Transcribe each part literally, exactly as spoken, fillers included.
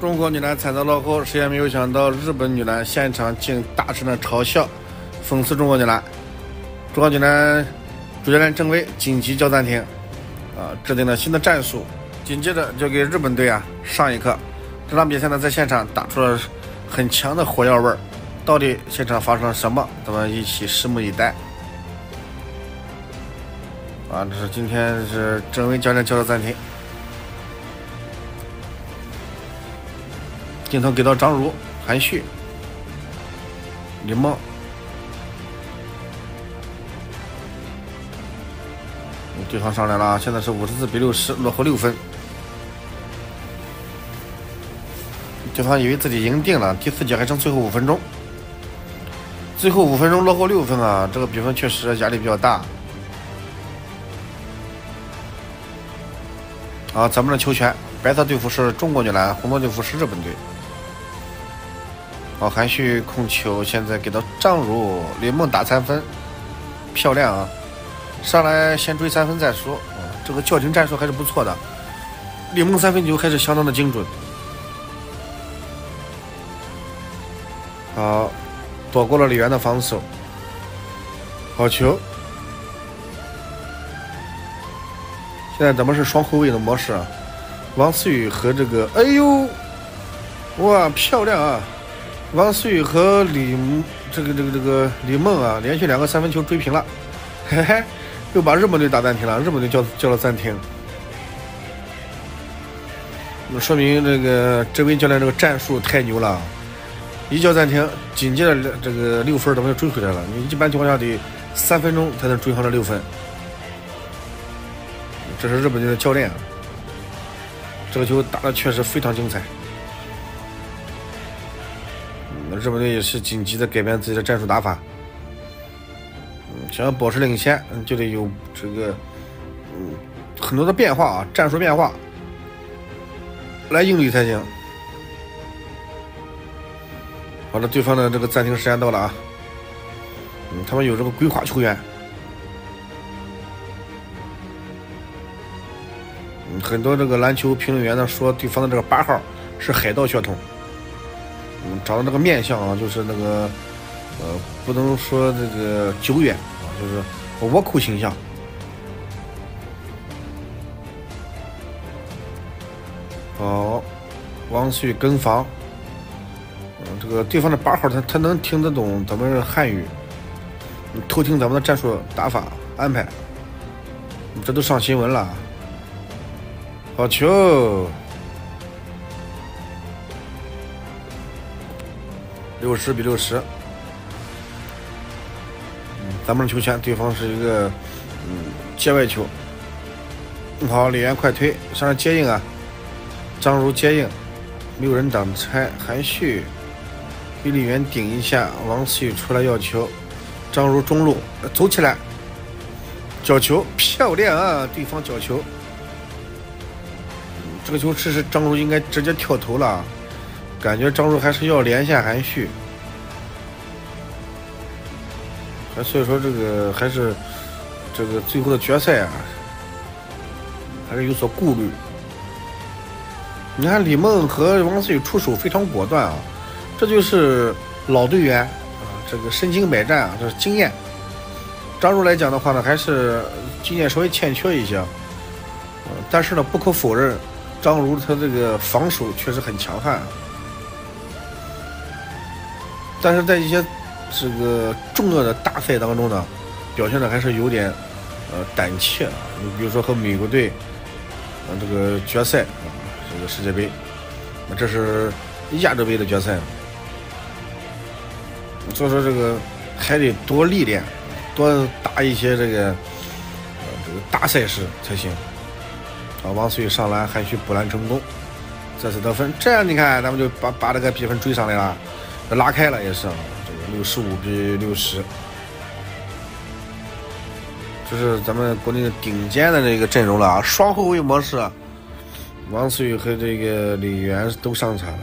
中国女篮惨遭落后，谁也没有想到日本女篮现场竟大声的嘲笑、讽刺中国女篮。中国女篮主教练郑薇紧急叫暂停，啊，制定了新的战术，紧接着就给日本队啊上一课。这场比赛呢，在现场打出了很强的火药味儿。到底现场发生了什么？咱们一起拭目以待。啊，这是今天是郑薇教练叫的暂停。镜头给到张如、韩旭、李梦，对方上来了，现在是五十四比六十，落后六分。对方以为自己赢定了，第四节还剩最后五分钟，最后五分钟落后六分啊，这个比分确实压力比较大。啊，咱们的球权，白色队服是中国女篮，红色队服是日本队。好，韩旭控球，现在给到张如，李梦打三分，漂亮啊！上来先追三分再说，啊，这个叫停战术还是不错的。李梦三分球还是相当的精准。好，躲过了李媛的防守，好球！现在咱们是双后卫的模式啊，王思雨和这个，哎呦，哇，漂亮啊！王思雨和李这个这个这个李梦啊，连续两个三分球追平了，嘿嘿，又把日本队打暂停了，日本队叫叫了暂停，那说明这个郑薇教练这个战术太牛了，一叫暂停，紧接着这个六分咱们就追回来了。你一般情况下得三分钟才能追上这六分，这是日本队的教练，这个球打得确实非常精彩。日本队也是紧急的改变自己的战术打法，嗯，想要保持领先，就得有这个嗯很多的变化啊，战术变化来应对才行。好的，对方的这个暂停时间到了啊，嗯，他们有这个规划球员，嗯，很多这个篮球评论员呢说对方的这个八号是海盗血统。嗯，长得这个面相啊，就是那个，呃，不能说这个久远啊，就是倭寇形象。好，王旭跟防，嗯，这个对方的八号他他能听得懂咱们汉语，偷听咱们的战术打法安排，这都上新闻了。好球！六十比六十，嗯，咱们的球权，对方是一个嗯界外球。好，李媛快推上来接应啊，张如接应，没有人挡拆，韩旭给李媛顶一下，王思雨出来要球，张如中路走起来，角球漂亮啊，对方角球，嗯，这个球其实张如应该直接跳投了。感觉张如还是要连下韩旭，所以说这个还是这个最后的决赛啊，还是有所顾虑。你看李梦和王思雨出手非常果断啊，这就是老队员啊，这个身经百战啊，这是经验。张如来讲的话呢，还是经验稍微欠缺一些，呃，但是呢，不可否认，张如他这个防守确实很强悍啊。但是在一些这个重要的大赛当中呢，表现的还是有点呃胆怯啊。你比如说和美国队啊这个决赛啊，这个世界杯，那这是亚洲杯的决赛，所以说这个还得多历练，多打一些这个呃这个大赛事才行。啊，王思雨上篮，韩旭补篮成功，再次得分，这样你看咱们就把把这个比分追上来了。拉开了也是啊，这个六十五比六十，这是咱们国内的顶尖的这个阵容了啊，双后卫模式，王思雨和这个李媛都上场了。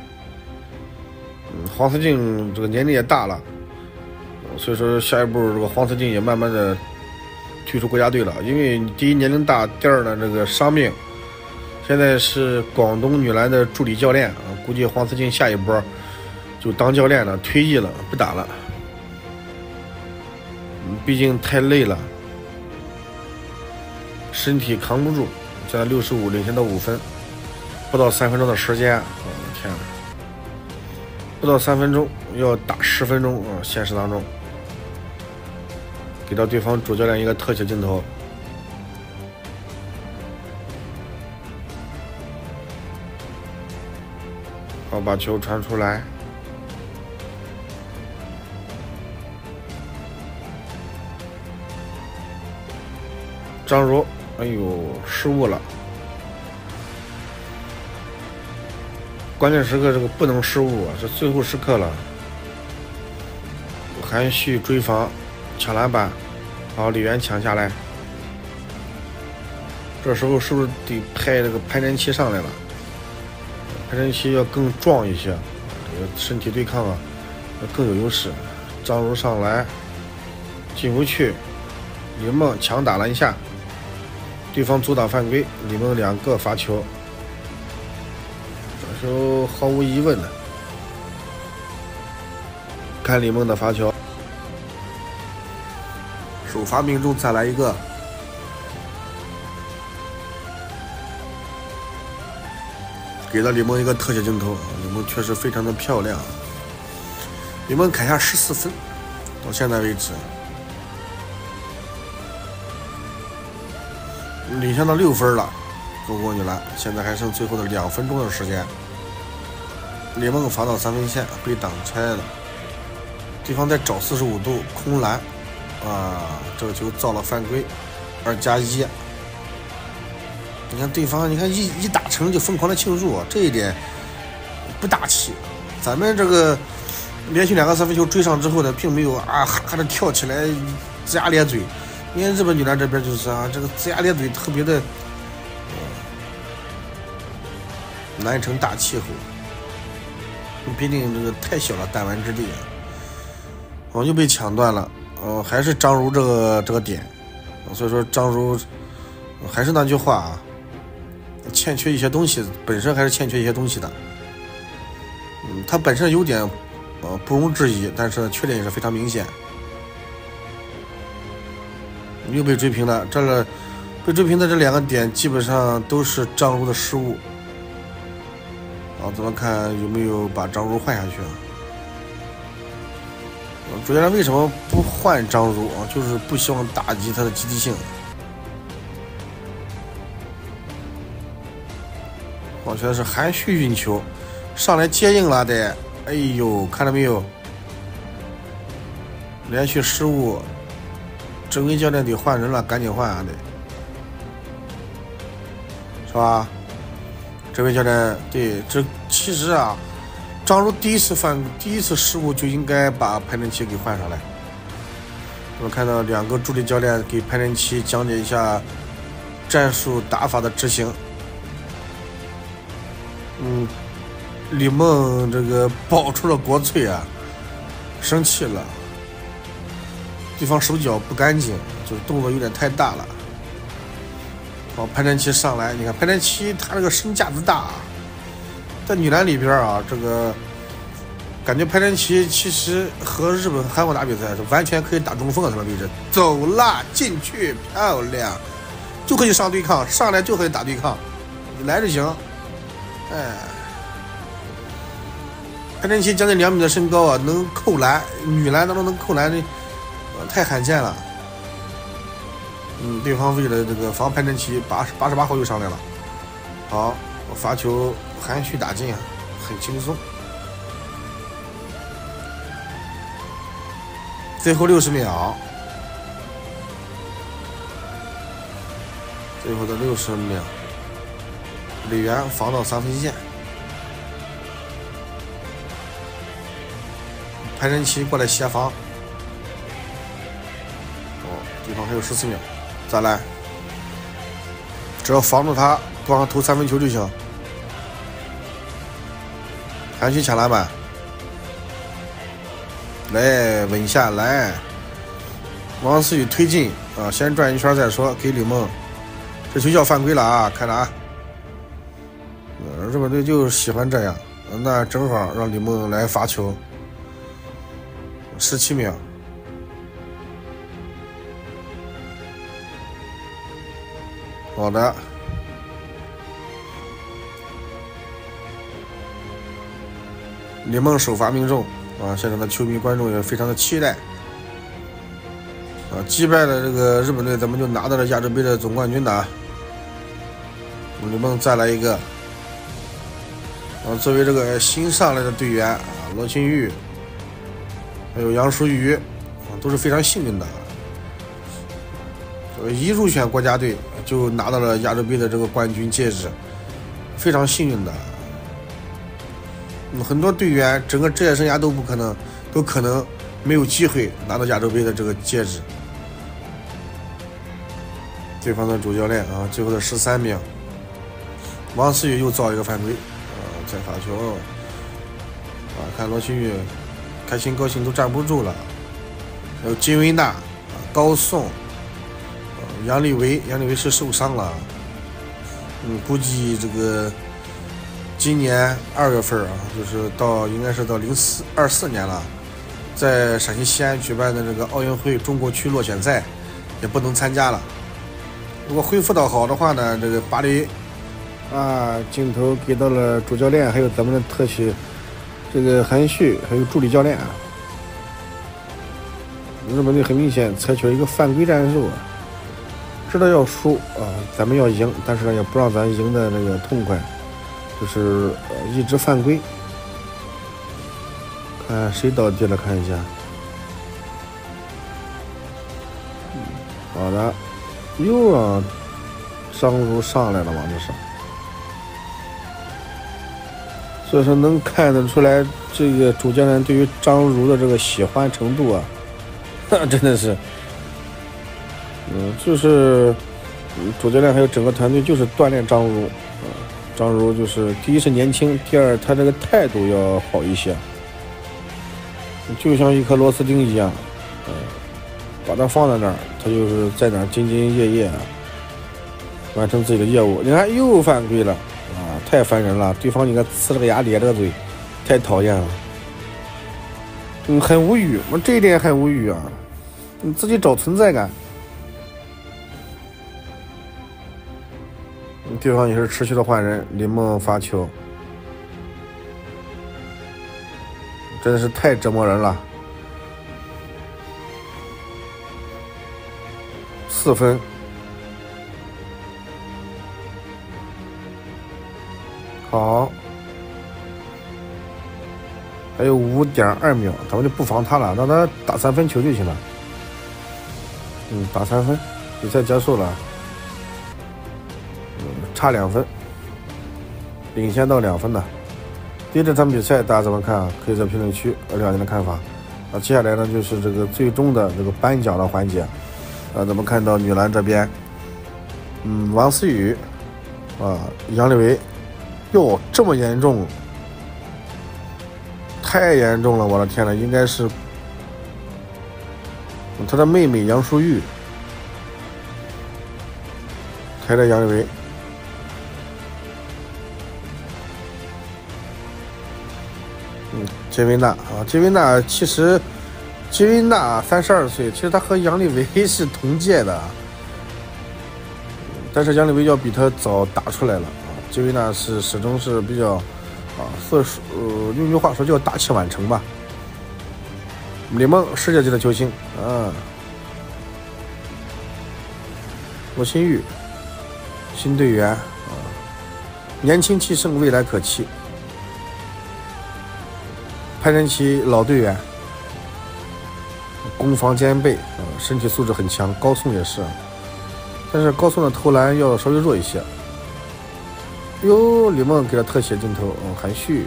嗯，黄思静这个年龄也大了，所以说下一步这个黄思静也慢慢的退出国家队了，因为第一年龄大，第二呢这个伤病。现在是广东女篮的助理教练啊， 估计黄思进下一波就当教练了，退役了，不打了。嗯，毕竟太累了，身体扛不住。现在六十五领先到五分，不到三分钟的时间，我的天哪！不到三分钟要打十分钟啊！现实当中，给到对方主教练一个特写镜头。好，把球传出来。张如，哎呦，失误了。关键时刻这个不能失误啊，是最后时刻了。韩旭追防，抢篮板，好，李源抢下来。这时候是不是得派这个潘振奇上来了？潘振奇要更壮一些，这个身体对抗啊更有优势。张如上来进不去，李梦强打篮下，对方阻挡犯规，李梦两个罚球，这时候毫无疑问的，看李梦的罚球，首罚命中，再来一个。给了李梦一个特写镜头，李梦确实非常的漂亮。李梦砍下十四分，到现在为止领先到六分了，助攻女篮现在还剩最后的两分钟的时间。李梦防到三分线被挡拆了，对方在找四十五度空篮，啊，这个球造了犯规，二加一。你看对方，你看一一打成就疯狂的庆祝，这一点不大气。咱们这个连续两个三分球追上之后呢，并没有啊哈着跳起来龇牙咧嘴。你看日本女篮这边就是啊，这个龇牙咧嘴特别的、呃、难成大气候。毕竟这个太小了，弹丸之地，我、哦、又被抢断了。呃，还是张如这个这个点，所以说张如还是那句话啊。欠缺一些东西，本身还是欠缺一些东西的。嗯，他本身优点，呃，不容置疑，但是缺点也是非常明显。又被追平了，这个被追平的这两个点基本上都是张如的失误。好，咱们看有没有把张如换下去啊？主教练为什么不换张如啊？就是不希望打击他的积极性。我觉得是韩旭运球上来接应了的，哎呦，看到没有？连续失误，郑威教练得换人了，赶紧换啊得，是吧？郑威教练对，这其实啊，张如第一次犯第一次失误就应该把潘振奇给换上来。我们看到两个助理教练给潘振奇讲解一下战术打法的执行。嗯，李梦这个爆出了国粹啊，生气了。对方手脚不干净，就是动作有点太大了。好，潘振奇上来，你看潘振奇他这个身架子大，在女篮里边啊，这个感觉潘振奇其实和日本、韩国打比赛是完全可以打中锋的，他的位置走了进去，漂亮，就可以上对抗，上来就可以打对抗，你来就行。哎，潘振奇将近两米的身高啊，能扣篮，女篮当中能扣篮的、呃、太罕见了。嗯，对方为了这个防潘振奇，八十八十八号又上来了。好，罚球韩旭打进啊，很轻松。最后六十秒，最后的六十秒。李源防到三分线，潘振奇过来协防。哦，对方还有十四秒，再来，只要防住他，不让他投三分球就行。韩旭抢篮板，来稳下来。王思雨推进啊，先转一圈再说，给李梦，这球叫犯规了啊，看着啊。日本队就喜欢这样， 那正好让李梦来罚球，十七秒。好的，李梦首发命中啊！现场的球迷观众也非常的期待啊！击败了这个日本队，咱们就拿到了亚洲杯的总冠军的。李梦再来一个啊！作为这个新上来的队员啊，罗青玉还有杨淑瑜啊，都是非常幸运的。一入选国家队就拿到了亚洲杯的这个冠军戒指，非常幸运的。嗯，很多队员整个职业生涯都不可能，都可能没有机会拿到亚洲杯的这个戒指。对方的主教练啊，最后的十三名，王思雨又造一个犯规啊，再罚球啊，看罗青玉开心高兴都站不住了。还有金维娜、高颂。杨利维，杨利维是受伤了，嗯，估计这个今年二月份啊，就是到应该是到零四二四年了，在陕西西安举办的这个奥运会中国区落选赛也不能参加了。如果恢复到好的话呢，这个巴黎啊，镜头给到了主教练，还有咱们的特许这个韩旭，还有助理教练啊。日本队很明显采取了一个犯规战术啊。知道要输啊，咱们要赢，但是呢也不让咱赢的那个痛快，就是呃一直犯规。看谁倒地了，看一下。好的，又让张如上来了嘛，这是。所以说能看得出来，这个主教练对于张如的这个喜欢程度啊，真的是。嗯，就是主教练还有整个团队就是锻炼张如，嗯，张如就是第一是年轻，第二他这个态度要好一些，就像一颗螺丝钉一样，嗯，把它放在那儿，他就是在那儿兢兢业业完成自己的业务。你看又犯规了啊，太烦人了！对方你看呲着个牙咧着个嘴，太讨厌了，嗯，很无语，我这一点很无语啊，你自己找存在感。对方也是持续的换人，李梦罚球，真的是太折磨人了。四分，好，还有五点二秒，咱们就不防他了，让他打三分球就行了。嗯，打三分，比赛结束了。差两分，领先到两分的。对这场比赛大家怎么看啊？可以在评论区聊聊您的看法。啊，接下来呢就是这个最终的这个颁奖的环节。啊，咱们看到女篮这边，嗯，王思雨，啊，杨利维，哟，这么严重，太严重了，我的天呐，应该是他的妹妹杨淑玉抬着杨利维。嗯，杰维娜啊，杰维娜其实，杰维娜三十二岁，其实她和杨利维是同届的，但是杨利维要比她早打出来了啊。杰维娜是始终是比较啊，所以说呃，用句话说叫大器晚成吧。李梦世界级的球星啊，罗新玉新队员啊，年轻气盛，未来可期。潘晨奇老队员，攻防兼备，呃，身体素质很强。高颂也是，但是高颂的投篮要稍微弱一些。哟，李梦给了特写镜头，嗯，韩旭，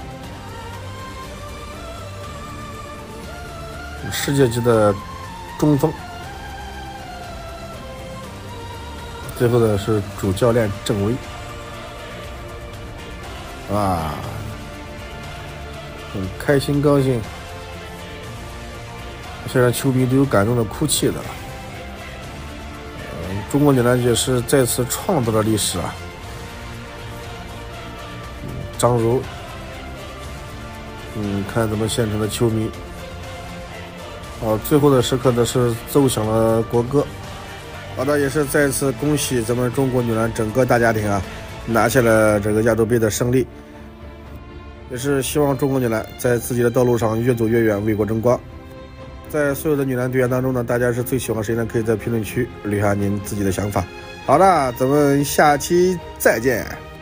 世界级的中锋。最后的是主教练郑威，啊。很开心高兴，现在球迷都有感动的哭泣的。呃、中国女篮也是再次创造了历史啊！嗯、张如嗯，看咱们现场的球迷。好，最后的时刻呢是奏响了国歌。好的，也是再次恭喜咱们中国女篮整个大家庭啊，拿下了这个亚洲杯的胜利。也是希望中国女篮在自己的道路上越走越远，为国争光。在所有的女篮队员当中呢，大家是最喜欢谁呢？可以在评论区留下您自己的想法。好了，咱们下期再见。